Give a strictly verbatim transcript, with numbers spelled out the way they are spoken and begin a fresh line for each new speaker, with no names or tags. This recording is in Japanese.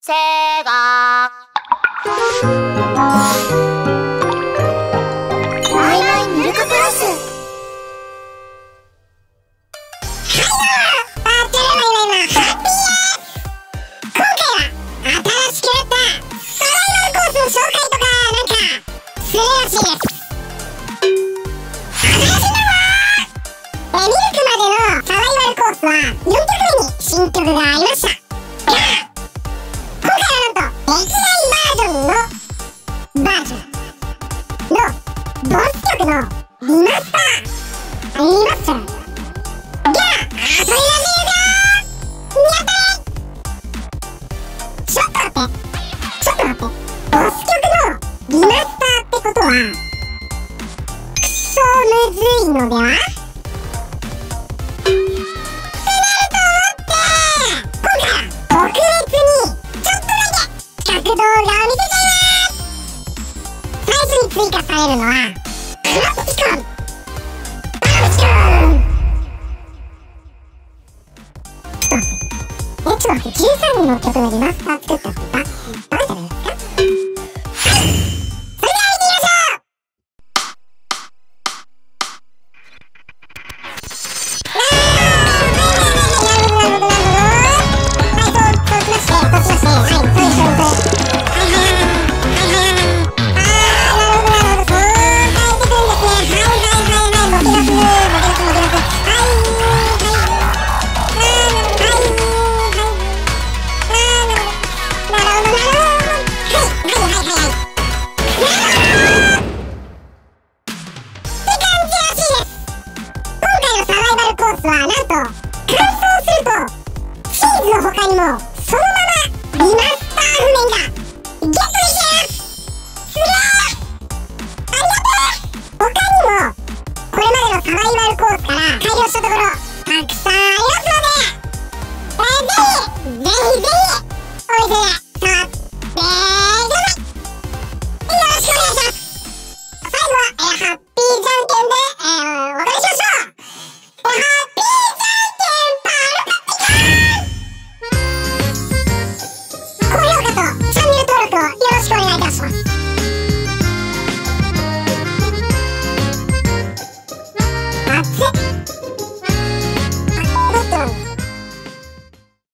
セガマイマイミルクプラス。
はいどうも、バーチャルマイマイマーハッピーです。今回は新しくなったサバイバルコースの紹介とかなんかするらしいです。新しいんだぞー。えミルクまでのサバイバルコースはよん曲目に新曲がありましたが、今回はなんと歴代バージョンのバージョンのボス曲のリマスターリマスターが遊びらしいですよー。やったね。ちょっと待ってちょっと待ってボス曲のリマスターってことはクソむずいのではってなると思って今回は特別にちょっとだけ企画動画を見せちゃいます。最初に追加されるのはクラプティコンクラプティコンえ、ちょっと待って、じゅうさんにんの曲のリマスター作ったってば、バカじゃないですか。